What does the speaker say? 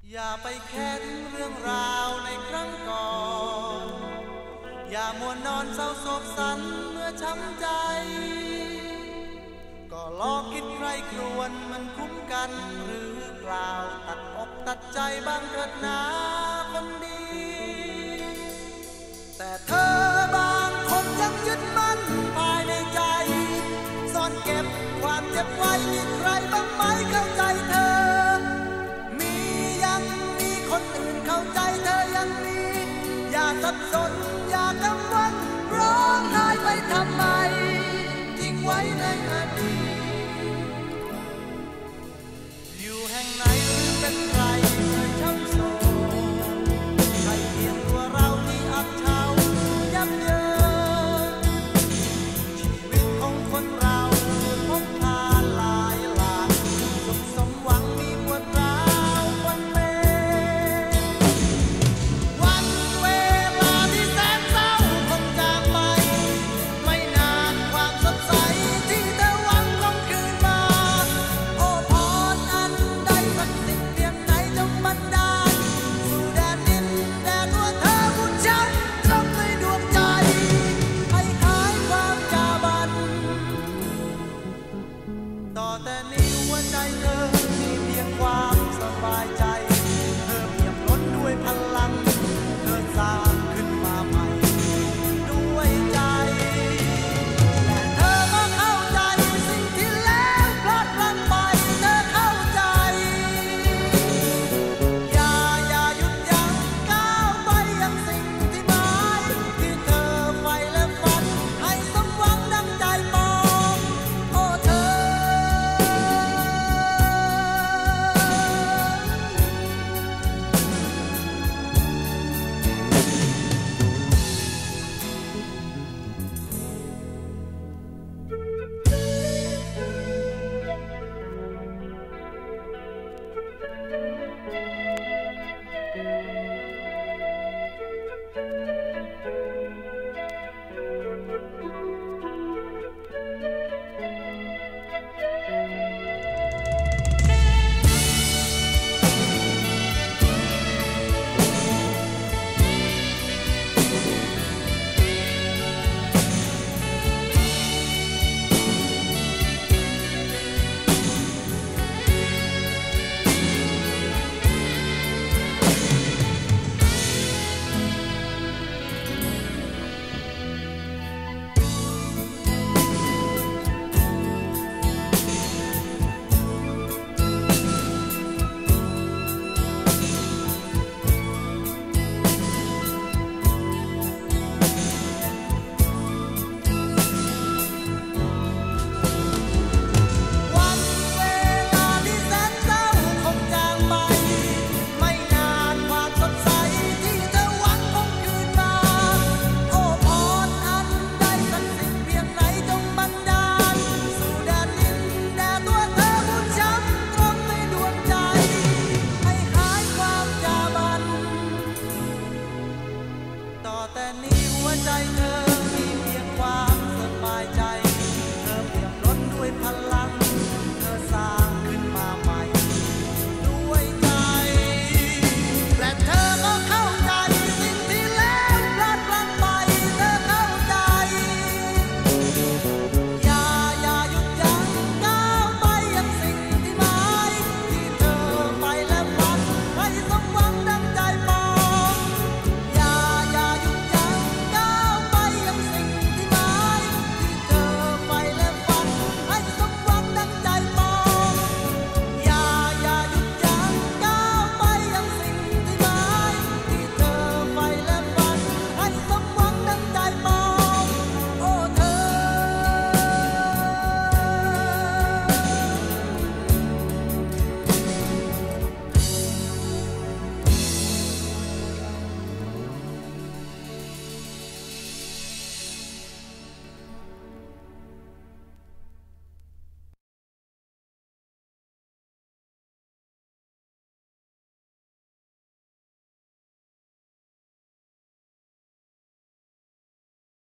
อย่าไปแค้นเรื่องราวในครั้งก่อนอย่ามัวนอนเศร้าโศกสันเมื่อช้ำใจก็ลองคิดใครครวญมันคุ้มกันหรือกล่าวตัดอกตัดใจบ้างเถิดนาคนดีแต่เธอบางคนยังยึดมั่นภายในใจซ่อนเก็บความเจ็บไว้มีใครบ้างไหมเข้าใจเธอคนอื่นเข้าใจเธอยังมีอย่าสับสนอย่ากังวลร้องไห้ไปทำไมทิ้งไว้ในอดีตอยู่แห่งไหนหรือเป็นใครเคยช้ำโศกใช่เพียงตัวเราที่อับเฉายับเยินชีวิตของคนเราพบพาหลายหลากสุขสมหวังมีปวดร้าวต่อแต่นี้หัวใจเธอมีเพียงความสบายใจเธอเปี่ยมล้นด้วยพลังเธอสร้างขึ้นมาใหม่ด้วยใจและเธอก็เข้าใจสิ่งที่แล้วพลาดพลั้งไปเธอเข้าใจอย่าหยุดยั้งก้าวไปยังสิ่งที่หมายที่เธอใฝ่และฝันให้สมหวังดังใจมองโอ้เธอ